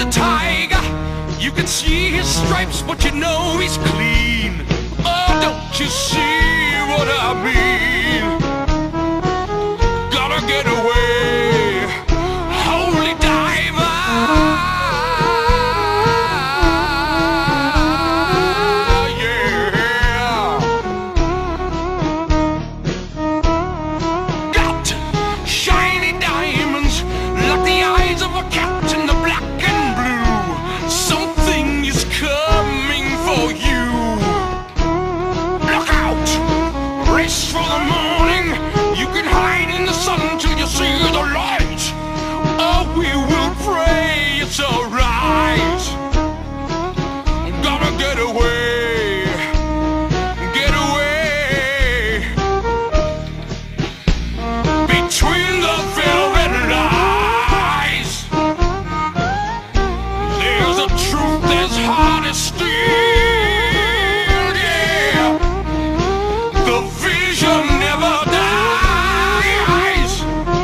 the tiger. You can see his stripes, but you know he's clean. Oh, don't you see what I mean? Gotta get away, holy diver. Yeah. Got shiny diamonds like the eyes of a cat in the black and blue. Something is coming for you. Look out! Race for the morning. You can hide in the sun till you see the light. Oh, we will pray it's alright. Gotta get away. Get away. Between the velvet lies, there's a truth that's hard as steel. Yeah. The vision never dies.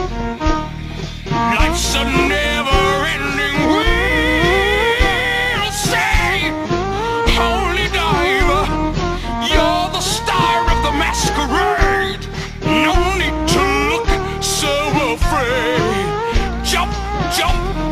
Life's a never-ending wheel. Say, holy diver, you're the star of the masquerade. No need to look so afraid. Jump, jump,